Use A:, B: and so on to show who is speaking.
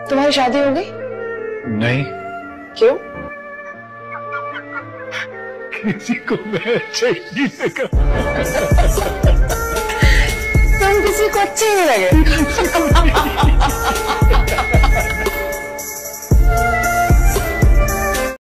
A: तुम्हारी शादी हो गई?
B: नहीं।
A: क्यों?
B: किसी को मैं अच्छा ही नहीं लगा।
A: तुम किसी को अच्छे नहीं लगे?